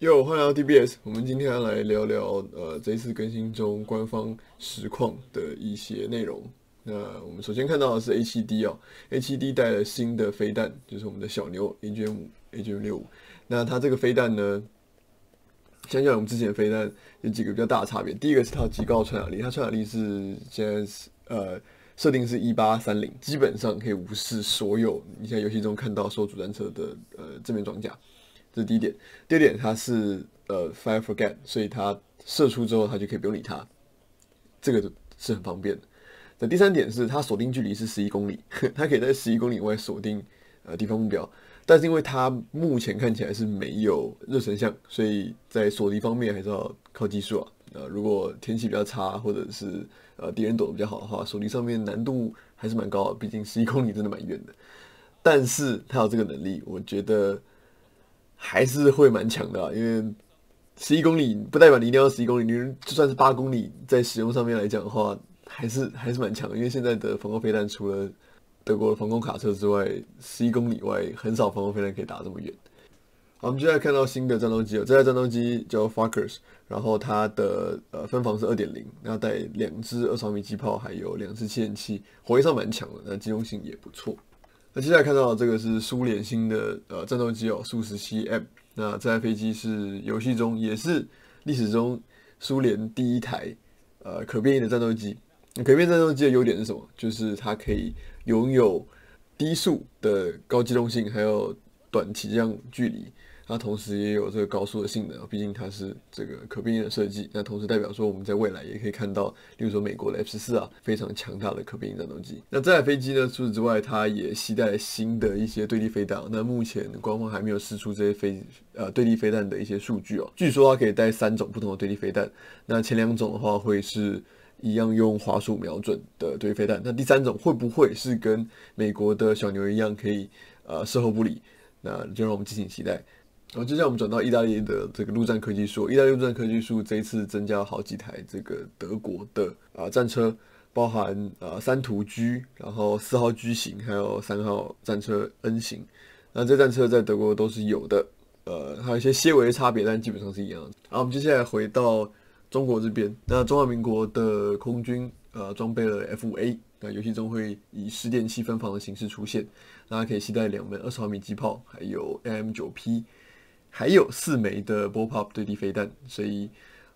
欢迎来到 DBS。我们今天要来聊聊这一次更新中官方实况的一些内容。那我们首先看到的是 H7D 哦，H7D 带了新的飞弹，就是我们的小牛 AGM65。那它这个飞弹呢，相较于我们之前的飞弹有几个比较大的差别。第一个是它有极高传染力，它传染力是现在设定是1830，基本上可以无视所有你在游戏中看到所有主战车的正面装甲。这是第一点。第二点，它是fire forget， 所以它射出之后，它就可以不用理它，这个是很方便的。那第三点是它锁定距离是11公里，它可以在11公里以外锁定敌方目标，但是因为它目前看起来是没有热成像，所以在锁敌方面还是要靠技术啊。如果天气比较差，或者是敌人躲得比较好的话，锁敌上面难度还是蛮高的，毕竟11公里真的蛮远的。但是它有这个能力，我觉得还是会蛮强的啊，因为11公里不代表你一定要11公里，你就算是8公里，在使用上面来讲的话，还是蛮强的。因为现在的防空飞弹除了德国的防空卡车之外，11公里外很少防空飞弹可以打这么远。好，我们接下来看到新的战斗机了，这台战斗机叫 Fokkers， 然后它的分防是2.0，然后带2支20毫米机炮，还有2支7.7，火力上蛮强的，那机动性也不错。那接下来看到的这个是苏联新的战斗机哦，苏17M。那这台飞机是游戏中也是历史中苏联第一台可变异的战斗机。可变异战斗机的优点是什么？就是它可以拥有低速的高机动性，还有短起降距离。它同时也有这个高速的性能，毕竟它是这个可变异的设计。那同时代表说，我们在未来也可以看到，例如说美国的 F14啊，非常强大的可变异战斗机。那这台飞机呢，除此之外，它也携带新的一些对地飞弹。那目前官方还没有释出这些对地飞弹的一些数据哦。据说它可以带3种不同的对地飞弹。那前2种的话会是一样用滑鼠瞄准的对地飞弹。那第3种会不会是跟美国的小牛一样，可以射后不理？那就让我们敬请期待。然后接下来我们转到意大利的这个陆战科技术，意大利陆战科技术这一次增加了好几台这个德国的战车，包含3图 G， 然后4号 G 型，还有3号战车 N 型。那这战车在德国都是有的，还有一些些微的差别，但基本上是一样的。好，我们接下来回到中国这边，那中华民国的空军装备了 F5A， 那游戏中会以10.7分防的形式出现，那它可以携带2门20毫米机炮，还有 AM9P。还有4枚的 Bullpup 对地飞弹，所以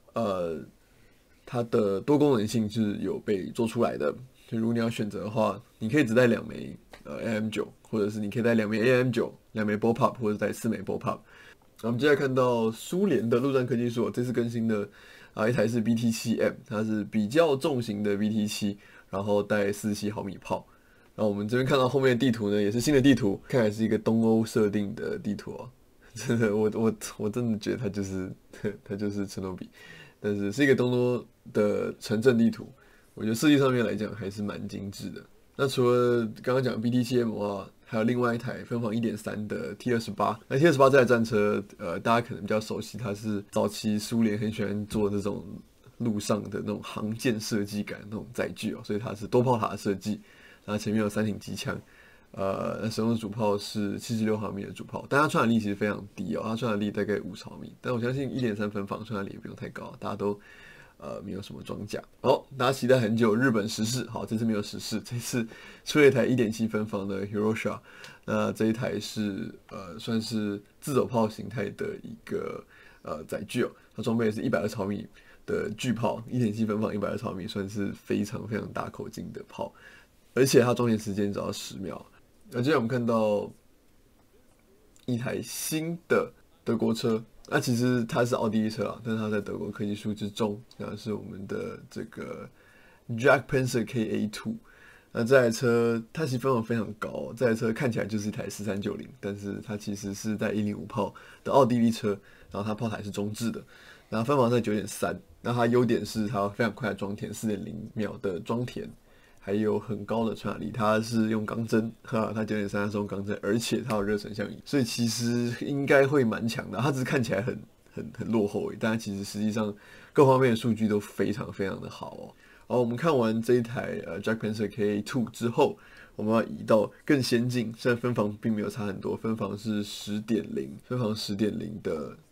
它的多功能性是有被做出来的。就如果你要选择的话，你可以只带2枚AM9，或者是你可以带2枚 AM9、2枚 Bullpup， 或者带4枚 Bullpup。我们接下来看到苏联的陆战科技术，这次更新的一台是 BT7M， 它是比较重型的 BT7， 然后带47毫米炮。然后我们这边看到后面的地图呢，也是新的地图，看来是一个东欧设定的地图哦。真的，我真的觉得它就是切诺比，但是是一个东欧的城镇地图，我觉得设计上面来讲还是蛮精致的。那除了刚刚讲 BT7M 啊，还有另外一台分防1.3的 T28。那 T28 这台战车，大家可能比较熟悉，它是早期苏联很喜欢做这种路上的那种航舰设计感那种载具哦，所以它是多炮塔的设计，然后前面有3挺机枪。使用的主炮是76毫米的主炮，但它传染力其实非常低哦，它传染力大概50毫米，但我相信1.3分防传染力也不用太高，大家都没有什么装甲。好，大家期待很久日本时事，好，这次没有时事，这次出了一台1.7分防的 Hiroshima， 那这一台是算是自走炮形态的一个载具哦，它装备的是120毫米的巨炮，1.7分防120毫米，算是非常非常大口径的炮，而且它装填时间只要10秒。接下来我们看到一台新的德国车，那其实它是奥地利车啊，但是它在德国科技树之中，那是我们的这个 Jack Panzer KA2。那这台车它其实分防非常高哦，这台车看起来就是一台4390，但是它其实是带105炮的奥地利车，然后它炮台是中置的，然后分防在9.3，那它优点是它非常快的装填，4.0秒的装填。还有很高的传染力，它是用钢针，它9.3是用钢针，而且它有热成像仪，所以其实应该会蛮强的。它只是看起来很落后而已，但它其实实际上各方面的数据都非常非常的好哦。好，我们看完这一台Jack Panzer KA2 之后，我们要移到更先进，虽然分防并没有差很多，分防是10.0，分防10.0的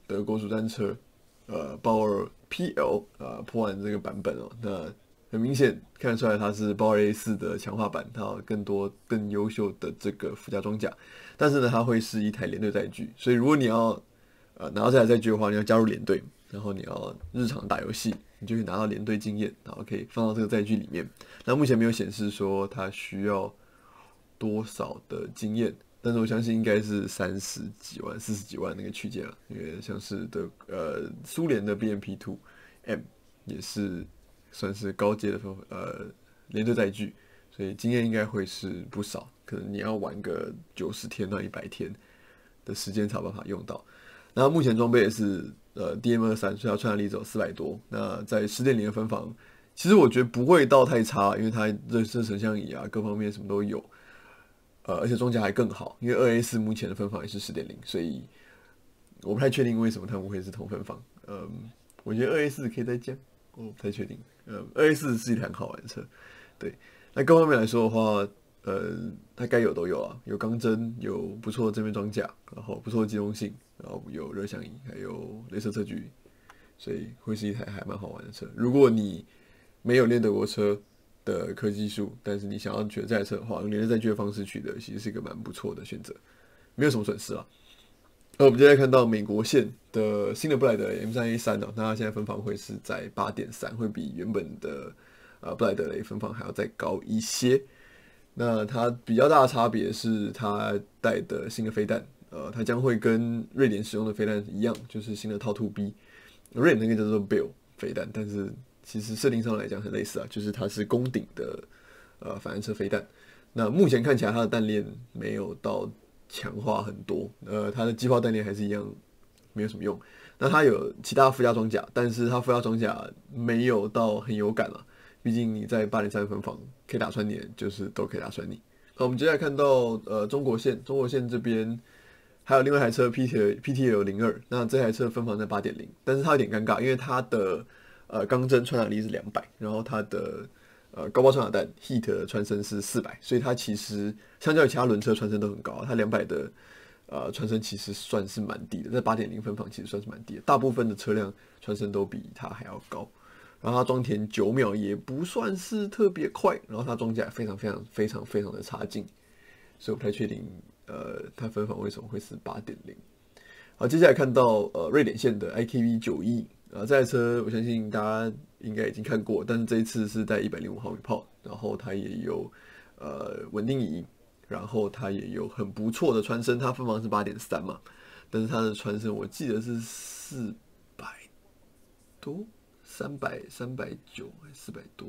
德国主战车豹二 PL 破完这个版本哦，那很明显看得出来它是豹二 A4 的强化版，它有更多更优秀的这个附加装甲，但是呢，它会是一台连队载具，所以如果你要拿到这台载具的话，你要加入连队，然后你要日常打游戏，你就可以拿到连队经验，然后可以放到这个载具里面。那目前没有显示说它需要多少的经验，但是我相信应该是30几万、40几万那个区间了，因为像是苏联的 BMP2M 也是算是高阶的连队载具，所以经验应该会是不少，可能你要玩个90天到100天的时间才有办法用到。那目前装备也是DM23，所以它传染力只有400多。那在10.0的分防，其实我觉得不会到太差，因为它这成像仪啊，各方面什么都有。而且装甲还更好，因为2A4目前的分防也是10.0，所以我不太确定为什么他们会是同分防。我觉得2A4可以再降，我不太确定。2A4是一台很好玩的车，对。那各方面来说的话，它该有都有啊，有钢针，有不错的正面装甲，然后不错的机动性，然后有热响仪，还有雷射测距，所以会是一台还蛮好玩的车。如果你没有练德国车的科技树，但是你想要学这台车的话，用连着载具的方式取得，其实是一个蛮不错的选择，没有什么损失啊。那我们现在看到美国线的新的布莱德 M3A3 哦，那它现在分防会是在8.3，会比原本的布莱德雷分防还要再高一些。那它比较大的差别是它带的新的飞弹，它将会跟瑞典使用的飞弹一样，就是新的套 2B， 瑞典那个叫做 Bill 飞弹，但是其实设定上来讲很类似啊，就是它是攻顶的反弹车飞弹。那目前看起来它的弹链没有到强化很多，它的机炮弹链还是一样没有什么用。那它有其他附加装甲，但是它附加装甲没有到很有感啊，毕竟你在8.3分防可以打穿你，就是都可以打穿你。好，我们接下来看到中国线这边还有另外一台车 PTL02，那这台车分防在8.0，但是它有点尴尬，因为它的钢针传染力是200，然后它的高爆穿甲弹 Heat 的穿身是400，所以它其实相较于其他轮车穿身都很高，它200的穿身其实算是蛮低的，在8.0分防其实算是蛮低的，大部分的车辆穿身都比它还要高。然后它装填9秒也不算是特别快，然后它装甲非常的差劲，所以我不太确定它分防为什么会是8.0。好，接下来看到瑞典线的 IKV91，这台车我相信大家应该已经看过，但是这一次是带105毫米炮，然后它也有稳定仪，然后它也有很不错的穿身，它分防是8.3嘛，但是它的穿身我记得是400多。309还是400多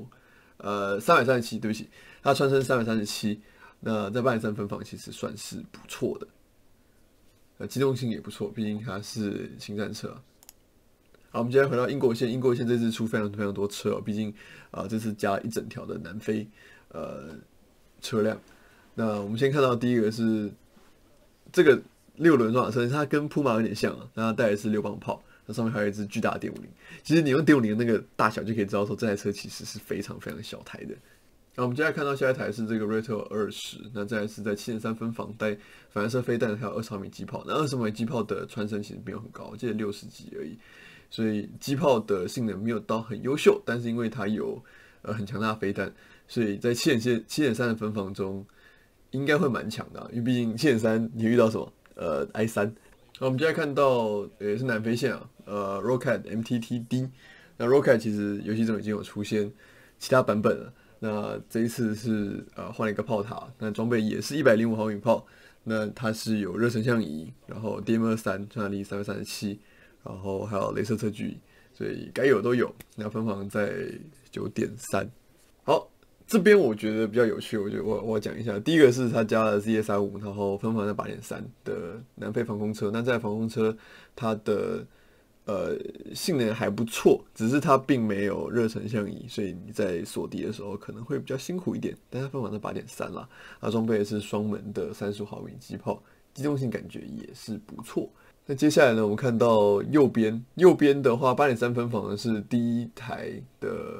，337，对不起，它穿身337，那在8.3分防其实算是不错的，机动性也不错，毕竟它是新战车。好，我们接下来回到英国线，英国线这次出非常多车哦，毕竟这次加了一整条的南非车辆。那我们先看到第一个是这个6轮装甲车，它跟普马有点像啊，那它带的是6磅炮。那上面还有一只巨大的点50，其实你用点50的那个大小就可以知道说这台车其实是非常小台的。那我们接下来看到下一台是这个 Ratel 20，那再来是在7.3分防带反弹射飞弹，还有20毫米机炮。那20毫米机炮的穿身其实没有很高，我记得60几而已，所以机炮的性能没有到很优秀，但是因为它有很强大的飞弹，所以在7.3的分防中应该会蛮强的因为毕竟7.3你遇到什么I3。好，我们接下来看到也是南非线啊，Rocket MTTD。那 Rocket 其实游戏中已经有出现其他版本了，那这一次是换了一个炮塔，那装备也是105毫米炮，那它是有热成像仪，然后 DM23 传染力337，然后还有雷射测距，所以该有都有。那分防在9.3。好。这边我觉得比较有趣，我觉得我讲一下。第一个是它加了 ZS-5，然后分防在8.3的南非防空车。那这台防空车它的性能还不错，只是它并没有热成像仪，所以你在锁敌的时候可能会比较辛苦一点。但它分防在8.3啦，它装备是双门的35毫米机炮，机动性感觉也是不错。那接下来呢，我们看到右边的话，8.3分防的是第一台的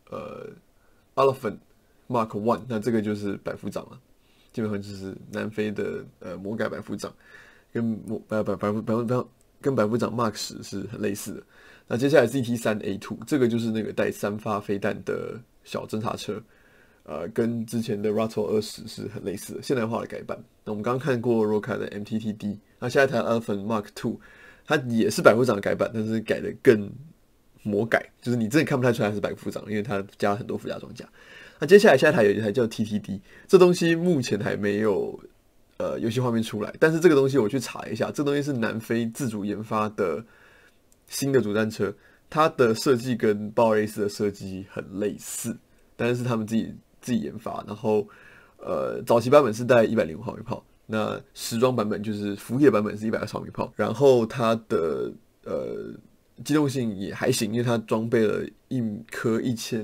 Elephant Mark 1，那这个就是百夫长了，基本上就是南非的魔改百夫长，跟跟百夫长 Mark 10是很类似的。那接下来 ZT-3A2 这个就是那个带3发飞弹的小侦察车，跟之前的 Rato 20是很类似的现代化的改版。那我们刚刚看过 Roca 的 MTTD， 那下一台 Elephant Mark II， 它也是百夫长的改版，但是改的更魔改，就是你真的看不太出来它是百夫长，因为它加了很多附加装甲。那接下来下一台有一台叫 TTD， 这东西目前还没有游戏画面出来，但是这个东西我去查一下，这东西是南非自主研发的新的主战车，它的设计跟豹 A4的设计很类似，但是他们自己研发，然后早期版本是带105毫米炮，那时装版本就是服役的版本是120毫米炮，然后它的机动性也还行，因为它装备了一颗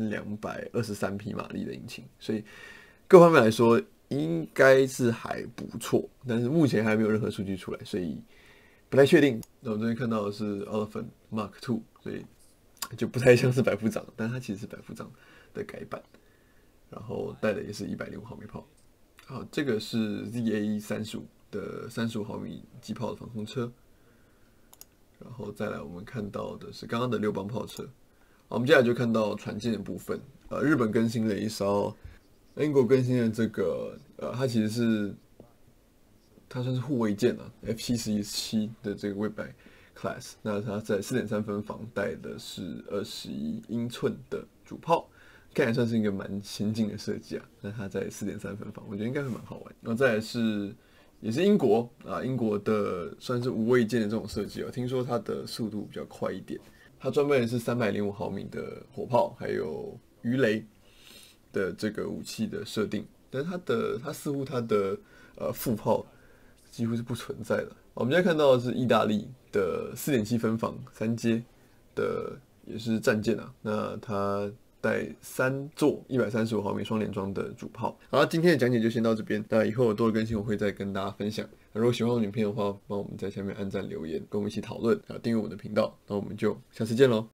1223匹马力的引擎，所以各方面来说应该是还不错，但是目前还没有任何数据出来，所以不太确定。那我这边看到的是 Elephant Mark II， 所以就不太像是百夫长，但它其实是百夫长的改版，然后带的也是105毫米炮。好，这个是 ZA-35的35毫米机炮的防空车。然后再来，我们看到的是刚刚的6磅炮车。好，我们接下来就看到船舰的部分。日本更新了一艘，英国更新的这个，它其实是它算是护卫舰啊 ，F717的这个 Whitby Class。那它在4.3分防带的是21英寸的主炮，看起来算是一个蛮先进的设计啊。那它在4.3分防，我觉得应该会蛮好玩。然后再来是。也是英国啊，英国的算是无畏舰的这种设计哦。听说它的速度比较快一点，它装备的是305毫米的火炮，还有鱼雷的这个武器的设定，但是它似乎它的副炮几乎是不存在的。我们现在看到的是意大利的4.7分防3阶的，也是战舰啊。那它带3座135毫米双联装的主炮。好，今天的讲解就先到这边。那以后有多的更新，我会再跟大家分享。如果喜欢我的影片的话，帮我们在下面按赞留言，跟我们一起讨论，订阅我的频道。那我们就下次见喽。